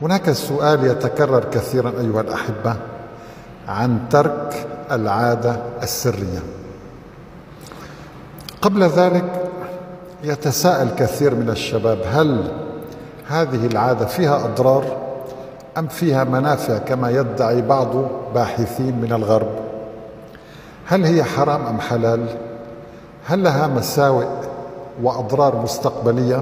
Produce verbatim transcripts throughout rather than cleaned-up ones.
هناك سؤال يتكرر كثيرا أيها الأحبة عن ترك العادة السرية. قبل ذلك يتساءل كثير من الشباب: هل هذه العادة فيها أضرار أم فيها منافع كما يدعي بعض باحثين من الغرب؟ هل هي حرام أم حلال؟ هل لها مساوئ وأضرار مستقبلية؟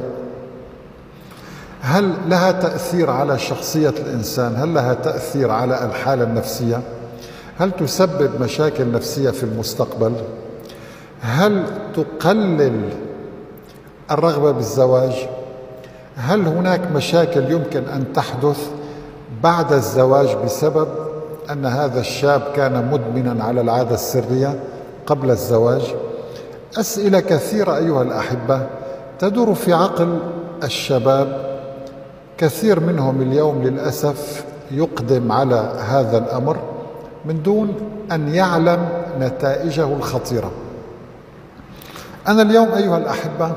هل لها تأثير على شخصية الإنسان؟ هل لها تأثير على الحالة النفسية؟ هل تسبب مشاكل نفسية في المستقبل؟ هل تقلل الرغبة بالزواج؟ هل هناك مشاكل يمكن أن تحدث بعد الزواج بسبب أن هذا الشاب كان مدمنا على العادة السرية قبل الزواج؟ أسئلة كثيرة أيها الأحبة تدور في عقل الشباب. كثير منهم اليوم للأسف يقدم على هذا الأمر من دون أن يعلم نتائجه الخطيرة. أنا اليوم أيها الأحبة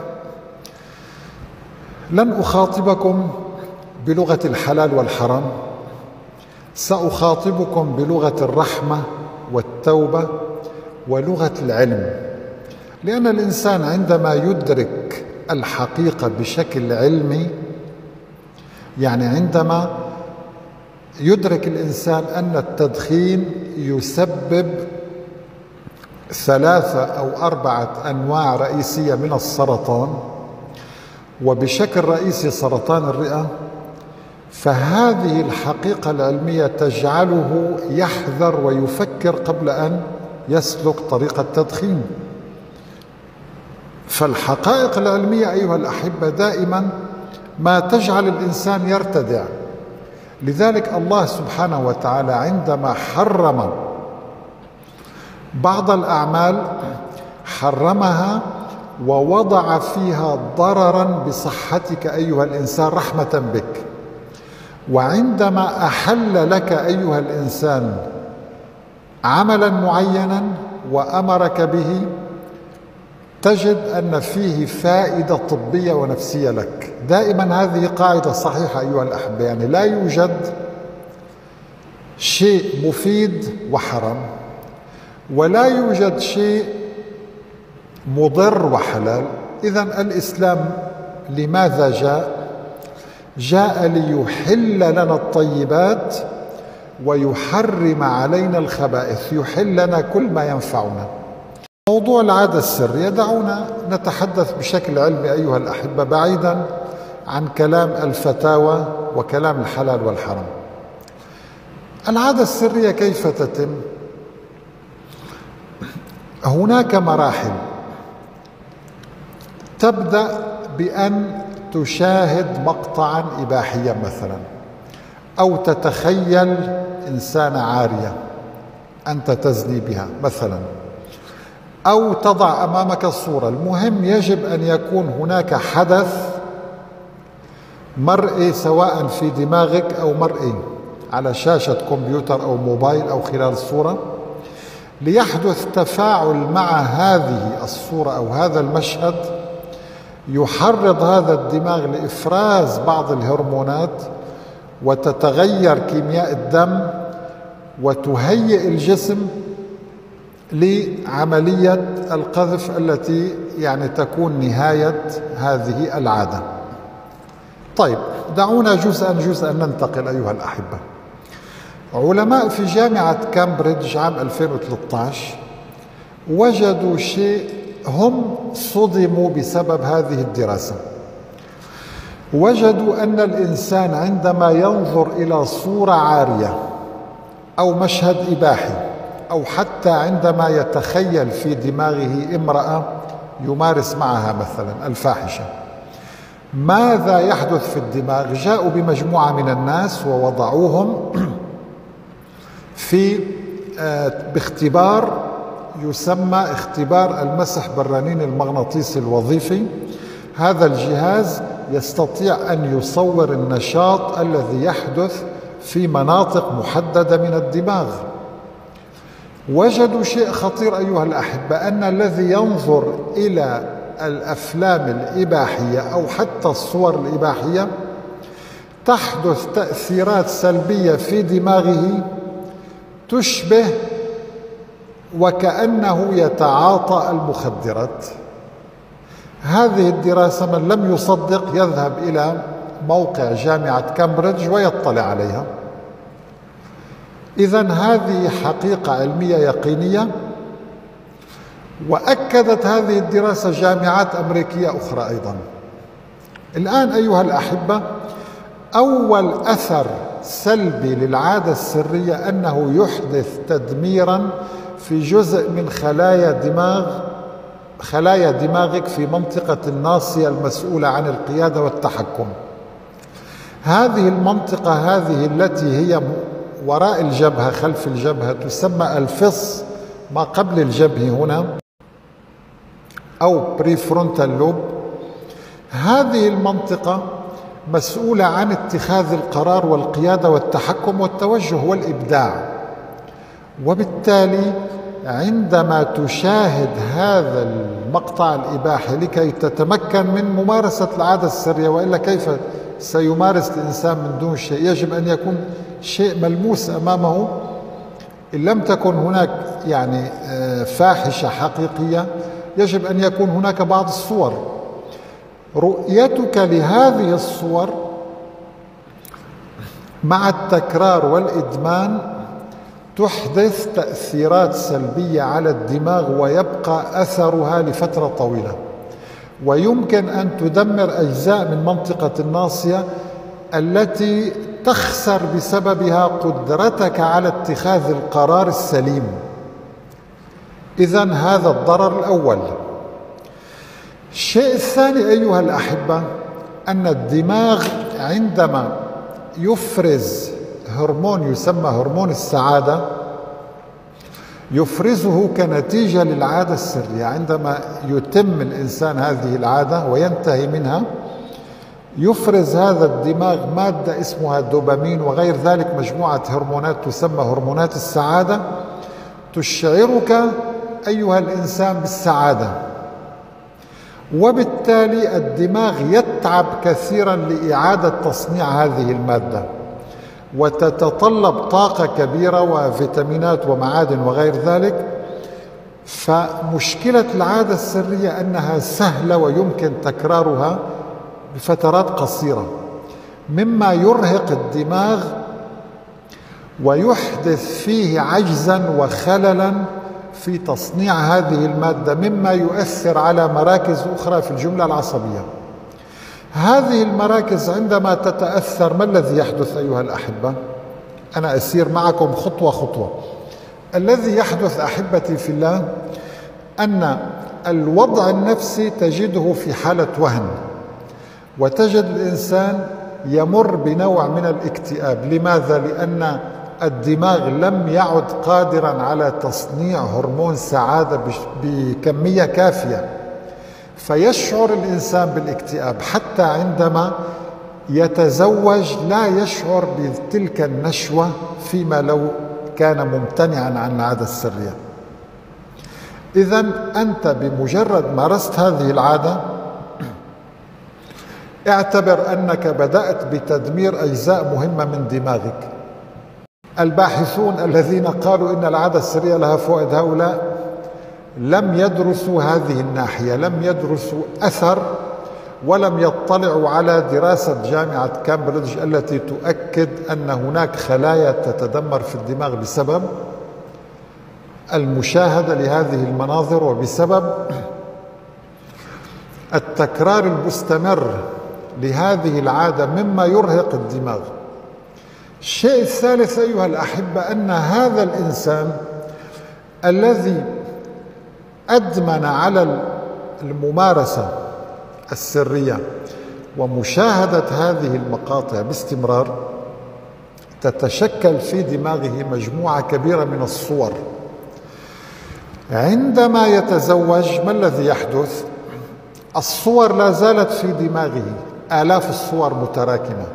لن أخاطبكم بلغة الحلال والحرام، سأخاطبكم بلغة الرحمة والتوبة ولغة العلم، لأن الإنسان عندما يدرك الحقيقة بشكل علمي، يعني عندما يدرك الإنسان أن التدخين يسبب ثلاثة أو أربعة أنواع رئيسية من السرطان، وبشكل رئيسي سرطان الرئة، فهذه الحقيقة العلمية تجعله يحذر ويفكر قبل أن يسلك طريق التدخين. فالحقائق العلمية أيها الأحبة دائما ما تجعل الإنسان يرتدع. لذلك الله سبحانه وتعالى عندما حرم بعض الأعمال حرمها ووضع فيها ضررا بصحتك أيها الإنسان رحمة بك، وعندما أحل لك أيها الإنسان عملا معينا وأمرك به تجد أن فيه فائدة طبية ونفسية لك. دائما هذه قاعدة صحيحة أيها الأحبة، يعني لا يوجد شيء مفيد وحرام، ولا يوجد شيء مضر وحلال. إذن الإسلام لماذا جاء؟ جاء ليحل لنا الطيبات ويحرم علينا الخبائث، يحل لنا كل ما ينفعنا. موضوع العادة السرية دعونا نتحدث بشكل علمي أيها الأحبة، بعيدا عن كلام الفتاوى وكلام الحلال والحرام. العادة السرية كيف تتم؟ هناك مراحل. تبدأ بأن تشاهد مقطعا إباحيا مثلا، أو تتخيل إنسانة عارية أنت تزني بها مثلا، أو تضع أمامك الصورة. المهم يجب أن يكون هناك حدث مرئي، سواء في دماغك أو مرئي على شاشة كمبيوتر أو موبايل أو خلال الصورة، ليحدث تفاعل مع هذه الصورة أو هذا المشهد، يحرض هذا الدماغ لإفراز بعض الهرمونات وتتغير كيمياء الدم وتهيئ الجسم لعملية القذف التي يعني تكون نهاية هذه العادة. طيب دعونا جزءا جزءا ننتقل أيها الأحبة. علماء في جامعة كامبريدج عام ألفين وثلاثة عشر وجدوا شيء هم صدموا بسبب هذه الدراسة. وجدوا أن الإنسان عندما ينظر إلى صورة عارية أو مشهد إباحي، أو حتى عندما يتخيل في دماغه امرأة يمارس معها مثلا الفاحشة، ماذا يحدث في الدماغ؟ جاءوا بمجموعة من الناس ووضعوهم في باختبار يسمى اختبار المسح بالرنين المغناطيسي الوظيفي. هذا الجهاز يستطيع أن يصور النشاط الذي يحدث في مناطق محددة من الدماغ. وجدوا شيء خطير أيها الأحبة، أن الذي ينظر إلى الأفلام الإباحية أو حتى الصور الإباحية تحدث تأثيرات سلبية في دماغه تشبه وكأنه يتعاطى المخدرات. هذه الدراسة من لم يصدق يذهب إلى موقع جامعة كامبريدج ويطلع عليها. إذن هذه حقيقة علمية يقينية، وأكدت هذه الدراسة جامعات أمريكية أخرى أيضا. الآن أيها الأحبة، أول أثر سلبي للعادة السرية أنه يحدث تدميرا في جزء من خلايا دماغ خلايا دماغك في منطقة الناصية المسؤولة عن القيادة والتحكم. هذه المنطقة هذه التي هي وراء الجبهة خلف الجبهة تسمى الفص ما قبل الجبهة هنا، أو بريفرونتال لوب. هذه المنطقة مسؤولة عن اتخاذ القرار والقيادة والتحكم والتوجه والإبداع. وبالتالي عندما تشاهد هذا المقطع الإباحي لكي تتمكن من ممارسة العادة السرية، وإلا كيف سيمارس الإنسان من دون شيء؟ يجب أن يكون شيء ملموس أمامه. إن لم تكن هناك يعني فاحشة حقيقية، يجب أن يكون هناك بعض الصور. رؤيتك لهذه الصور مع التكرار والإدمان تحدث تأثيرات سلبية على الدماغ، ويبقى أثرها لفترة طويلة، ويمكن أن تدمر أجزاء من منطقة الناصية التي تخسر بسببها قدرتك على اتخاذ القرار السليم. إذن هذا الضرر الأول. الشيء الثاني أيها الأحبة، أن الدماغ عندما يفرز هرمون يسمى هرمون السعادة، يفرزه كنتيجة للعادة السرية. عندما يتم الإنسان هذه العادة وينتهي منها، يفرز هذا الدماغ مادة اسمها الدوبامين وغير ذلك، مجموعة هرمونات تسمى هرمونات السعادة، تشعرك أيها الإنسان بالسعادة. وبالتالي الدماغ يتعب كثيرا لإعادة تصنيع هذه المادة، وتتطلب طاقة كبيرة وفيتامينات ومعادن وغير ذلك. فمشكلة العادة السرية أنها سهلة ويمكن تكرارها بفترات قصيرة، مما يرهق الدماغ ويحدث فيه عجزا وخللا في تصنيع هذه المادة، مما يؤثر على مراكز أخرى في الجملة العصبية. هذه المراكز عندما تتأثر، ما الذي يحدث أيها الأحبة؟ أنا أسير معكم خطوة خطوة. الذي يحدث أحبتي في الله أن الوضع النفسي تجده في حالة وهن، وتجد الإنسان يمر بنوع من الاكتئاب. لماذا؟ لأن الدماغ لم يعد قادرا على تصنيع هرمون سعادة بكمية كافية، فيشعر الإنسان بالاكتئاب. حتى عندما يتزوج لا يشعر بتلك النشوة فيما لو كان ممتنعا عن العادة السرية. إذن أنت بمجرد مارست هذه العادة اعتبر أنك بدأت بتدمير أجزاء مهمة من دماغك. الباحثون الذين قالوا إن العادة السرية لها فوائد، هؤلاء لم يدرسوا هذه الناحية، لم يدرسوا أثر، ولم يطلعوا على دراسة جامعة كامبريدج التي تؤكد أن هناك خلايا تتدمر في الدماغ بسبب المشاهدة لهذه المناظر وبسبب التكرار المستمر لهذه العادة، مما يرهق الدماغ. الشيء الثالث أيها الأحبة، أن هذا الإنسان الذي أدمن على الممارسة السرية ومشاهدة هذه المقاطع باستمرار، تتشكل في دماغه مجموعة كبيرة من الصور. عندما يتزوج ما الذي يحدث؟ الصور لا زالت في دماغه، آلاف الصور متراكمة.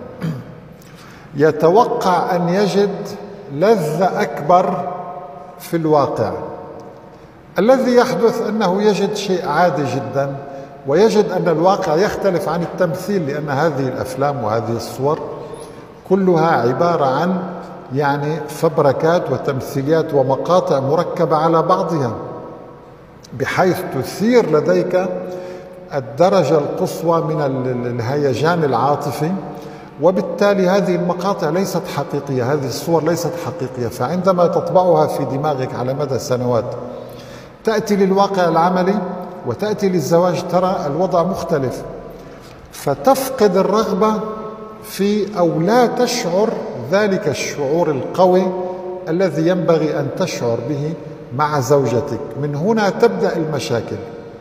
يتوقع أن يجد لذة أكبر في الواقع. الذي يحدث أنه يجد شيء عادي جدا، ويجد أن الواقع يختلف عن التمثيل، لأن هذه الأفلام وهذه الصور كلها عبارة عن يعني فبركات وتمثيليات ومقاطع مركبة على بعضها، بحيث تثير لديك الدرجة القصوى من الهيجان العاطفي، وبالتالي هذه المقاطع ليست حقيقية، هذه الصور ليست حقيقية. فعندما تطبعها في دماغك على مدى سنوات تأتي للواقع العملي وتأتي للزواج ترى الوضع مختلف، فتفقد الرغبة في أو لا تشعر ذلك الشعور القوي الذي ينبغي أن تشعر به مع زوجتك. من هنا تبدأ المشاكل.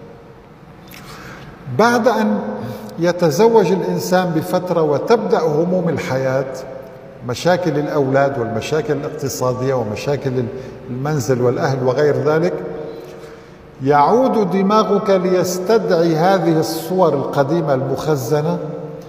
بعد أن يتزوج الإنسان بفترة وتبدأ هموم الحياة، مشاكل الأولاد والمشاكل الاقتصادية ومشاكل المنزل والأهل وغير ذلك، يعود دماغك ليستدعي هذه الصور القديمة المخزنة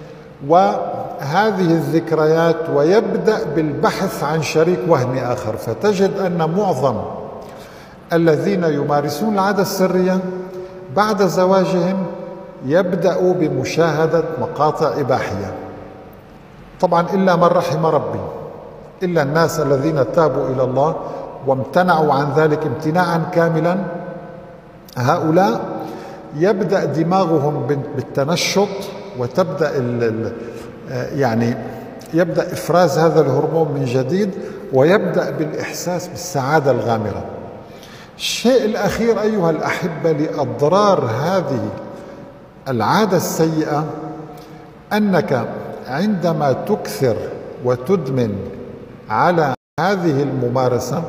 وهذه الذكريات، ويبدأ بالبحث عن شريك وهمي آخر. فتجد أن معظم الذين يمارسون العادة السرية بعد زواجهم يبدأوا بمشاهدة مقاطع إباحية، طبعا إلا من رحم ربي، إلا الناس الذين تابوا إلى الله وامتنعوا عن ذلك امتناعا كاملا. هؤلاء يبدأ دماغهم بالتنشط، وتبدأ ال يعني يبدأ إفراز هذا الهرمون من جديد، ويبدأ بالإحساس بالسعادة الغامرة. الشيء الأخير أيها الأحبة لأضرار هذه العادة السيئة، أنك عندما تكثر وتدمن على هذه الممارسة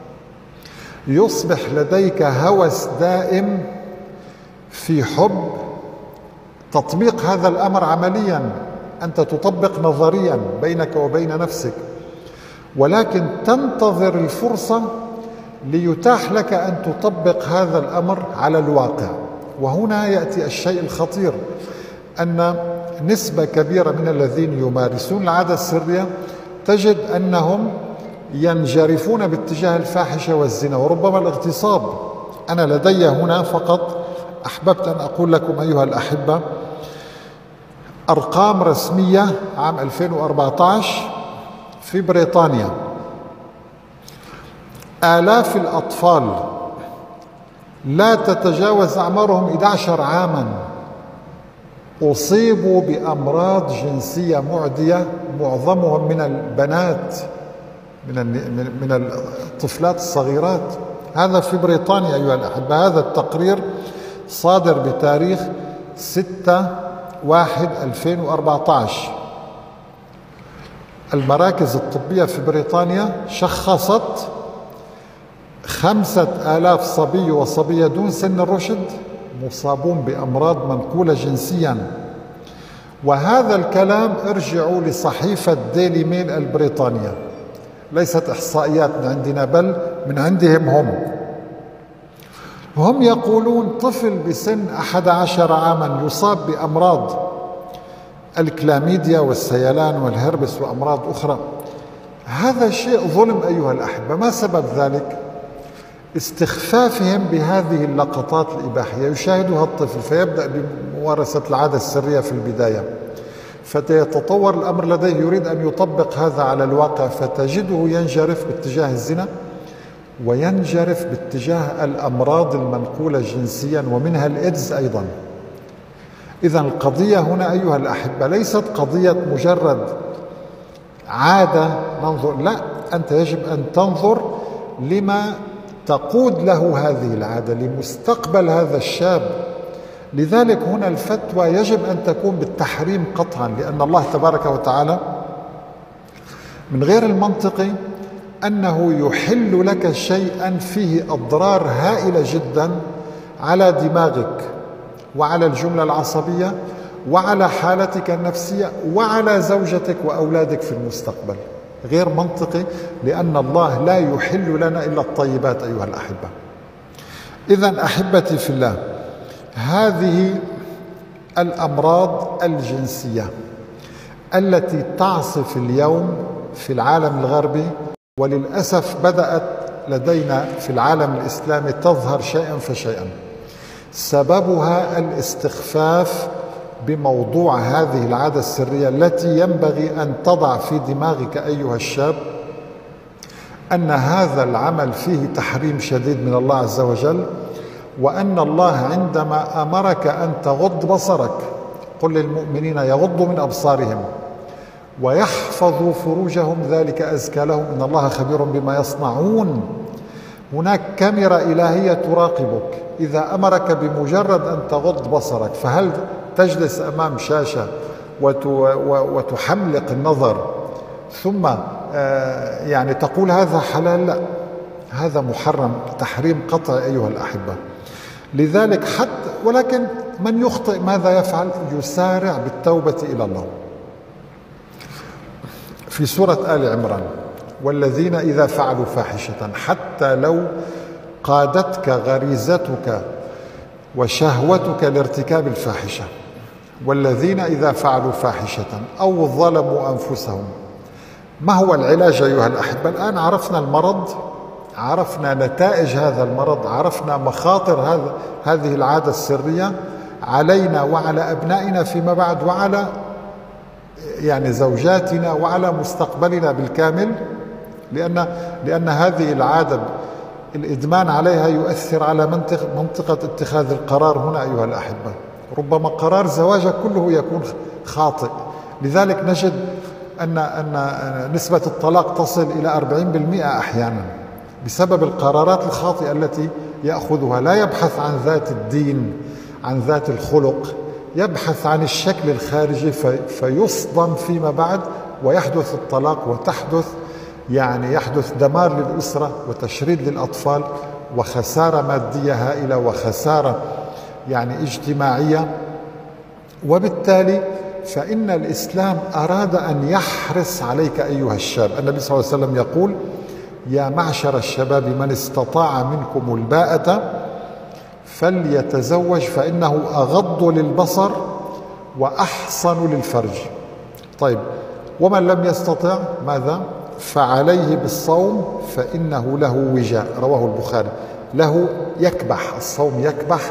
يصبح لديك هوس دائم في حب تطبيق هذا الأمر عمليا. أنت تطبق نظريا بينك وبين نفسك، ولكن تنتظر الفرصة ليتاح لك أن تطبق هذا الأمر على الواقع. وهنا يأتي الشيء الخطير، أن نسبة كبيرة من الذين يمارسون العادة السرية تجد أنهم ينجرفون باتجاه الفاحشة والزنا وربما الاغتصاب. أنا لدي هنا فقط أحببت أن أقول لكم أيها الأحبة أرقام رسمية عام ألفين وأربعة عشر في بريطانيا. آلاف الأطفال لا تتجاوز أعمارهم أحد عشر عاما أصيبوا بأمراض جنسية معدية، معظمهم من البنات، من من الطفلات الصغيرات. هذا في بريطانيا أيها الأحبة. هذا التقرير صادر بتاريخ ستة واحد ألفين وأربعة عشر. المراكز الطبية في بريطانيا شخصت خمسة آلاف صبي وصبية دون سن الرشد مصابون بأمراض منقولة جنسيا. وهذا الكلام ارجعوا لصحيفة ديلي ميل البريطانية، ليست إحصائيات من عندنا بل من عندهم هم. هم يقولون طفل بسن أحد عشر عاما يصاب بأمراض الكلاميديا والسيلان والهربس وأمراض أخرى. هذا شيء ظلم أيها الأحبة. ما سبب ذلك؟ استخفافهم بهذه اللقطات الإباحية. يشاهدها الطفل فيبدأ بممارسة العادة السرية في البداية، فيتطور الأمر لديه يريد أن يطبق هذا على الواقع، فتجده ينجرف باتجاه الزنا وينجرف باتجاه الأمراض المنقولة جنسيا ومنها الإيدز أيضا. إذن القضية هنا أيها الأحبة ليست قضية مجرد عادة ننظر، لا، أنت يجب أن تنظر لما تقود له هذه العادة، لمستقبل هذا الشاب. لذلك هنا الفتوى يجب أن تكون بالتحريم قطعا، لأن الله تبارك وتعالى من غير المنطقي أنه يحل لك شيئا فيه أضرار هائلة جدا على دماغك وعلى الجملة العصبية وعلى حالتك النفسية وعلى زوجتك وأولادك في المستقبل. غير منطقي، لأن الله لا يحل لنا إلا الطيبات أيها الأحبة. إذن أحبتي في الله، هذه الأمراض الجنسية التي تعصف اليوم في العالم الغربي، وللأسف بدأت لدينا في العالم الإسلامي تظهر شيئا فشيئا، سببها الاستخفاف بموضوع هذه العادة السرية التي ينبغي أن تضع في دماغك أيها الشاب أن هذا العمل فيه تحريم شديد من الله عز وجل، وأن الله عندما أمرك أن تغض بصرك قل للمؤمنين يغضوا من أبصارهم ويحفظوا فروجهم ذلك أزكى لهم إن الله خبير بما يصنعون. هناك كاميرا إلهية تراقبك، إذا أمرك بمجرد أن تغض بصرك فهل تجلس أمام شاشة وتحملق النظر ثم يعني تقول هذا حلال؟ لا، هذا محرم تحريم قطع أيها الأحبة. لذلك حتى ولكن من يخطئ ماذا يفعل؟ يسارع بالتوبة إلى الله. في سورة آل عمران والذين إذا فعلوا فاحشة، حتى لو قادتك غريزتك وشهوتك لارتكاب الفاحشة، والذين إذا فعلوا فاحشة أو ظلموا أنفسهم. ما هو العلاج أيها الأحبة؟ الآن عرفنا المرض، عرفنا نتائج هذا المرض، عرفنا مخاطر هذا هذه العادة السرية علينا وعلى أبنائنا فيما بعد، وعلى يعني زوجاتنا وعلى مستقبلنا بالكامل، لأن لأن هذه العادة الإدمان عليها يؤثر على منطقة منطقة اتخاذ القرار هنا أيها الأحبة. ربما قرار زواجك كله يكون خاطئ. لذلك نجد أن أن نسبة الطلاق تصل إلى أربعين بالمئة أحيانا بسبب القرارات الخاطئة التي يأخذها. لا يبحث عن ذات الدين، عن ذات الخلق، يبحث عن الشكل الخارجي في فيصدم فيما بعد ويحدث الطلاق، وتحدث يعني يحدث دمار للأسرة وتشريد للأطفال وخسارة مادية هائلة وخسارة يعني اجتماعية. وبالتالي فإن الإسلام أراد أن يحرص عليك أيها الشاب. النبي صلى الله عليه وسلم يقول يا معشر الشباب من استطاع منكم الباءة فليتزوج فإنه أغض للبصر وأحصن للفرج. طيب ومن لم يستطع ماذا؟ فعليه بالصوم فإنه له وجاء، رواه البخاري. له يكبح، الصوم يكبح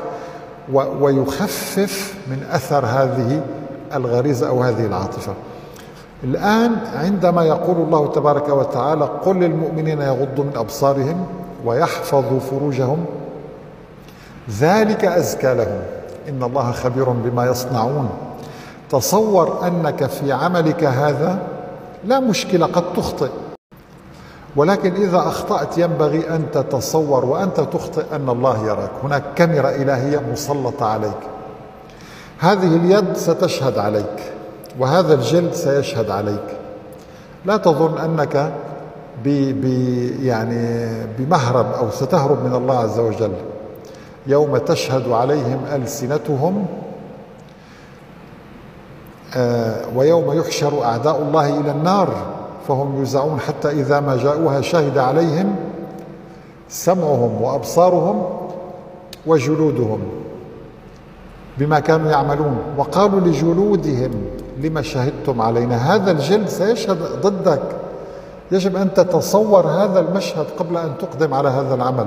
ويخفف من أثر هذه الغريزة أو هذه العاطفة. الآن عندما يقول الله تبارك وتعالى قل للمؤمنين يغضوا من أبصارهم ويحفظوا فروجهم ذلك أزكى لهم إن الله خبير بما يصنعون. تصور أنك في عملك هذا لا مشكلة، قد تخطئ، ولكن إذا أخطأت ينبغي أن تتصور وأنت تخطئ أن الله يراك. هناك كاميرا إلهية مسلطة عليك، هذه اليد ستشهد عليك وهذا الجلد سيشهد عليك. لا تظن أنك ب ب يعني بمهرب أو ستهرب من الله عز وجل. يوم تشهد عليهم ألسنتهم آه ويوم يحشر أعداء الله إلى النار فهم يوزعون حتى إذا ما جاءوها شهد عليهم سمعهم وأبصارهم وجلودهم بما كانوا يعملون وقالوا لجلودهم لما شهدتم علينا. هذا الجلد سيشهد ضدك. يجب أن تتصور هذا المشهد قبل أن تقدم على هذا العمل.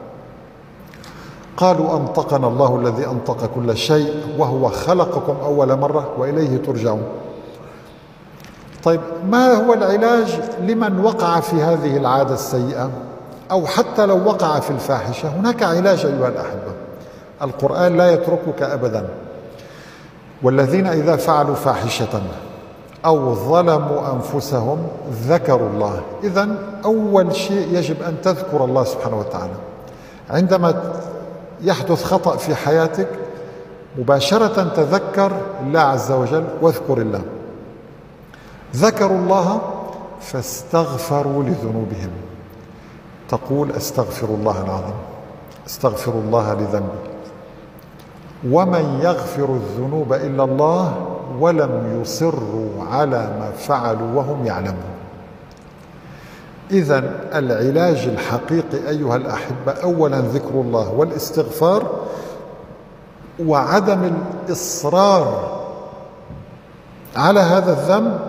قالوا أنطقنا الله الذي أنطق كل شيء وهو خلقكم أول مرة وإليه ترجعون. طيب ما هو العلاج لمن وقع في هذه العادة السيئة أو حتى لو وقع في الفاحشة؟ هناك علاج أيها الأحبة. القرآن لا يتركك أبدا. والذين إذا فعلوا فاحشة أو ظلموا أنفسهم ذكروا الله. إذن أول شيء يجب أن تذكر الله سبحانه وتعالى. عندما يحدث خطأ في حياتك مباشرة تذكر الله عز وجل واذكر الله. ذكروا الله فاستغفروا لذنوبهم. تقول أستغفر الله العظيم، أستغفر الله لذنبي، ومن يغفر الذنوب إلا الله ولم يصروا على ما فعلوا وهم يعلمون. إذن العلاج الحقيقي أيها الأحبة أولا ذكر الله والاستغفار وعدم الإصرار على هذا الذنب،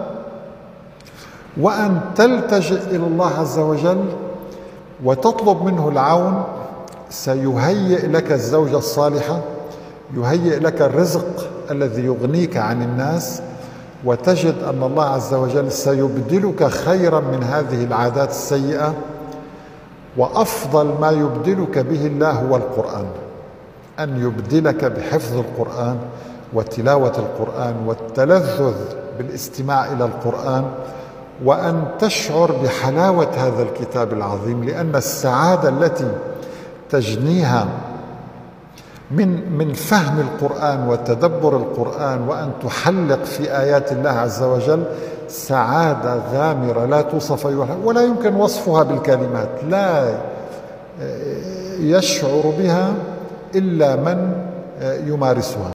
وأن تلتجئ إلى الله عز وجل وتطلب منه العون. سيهيئ لك الزوجة الصالحة، يهيئ لك الرزق الذي يغنيك عن الناس، وتجد أن الله عز وجل سيبدلك خيرا من هذه العادات السيئة. وأفضل ما يبدلك به الله هو القرآن، أن يبدلك بحفظ القرآن وتلاوة القرآن والتلذذ بالاستماع إلى القرآن، وأن تشعر بحلاوة هذا الكتاب العظيم، لأن السعادة التي تجنيها من من فهم القرآن وتدبر القرآن وأن تحلق في آيات الله عز وجل سعادة غامرة لا توصف ولا يمكن وصفها بالكلمات، لا يشعر بها إلا من يمارسها.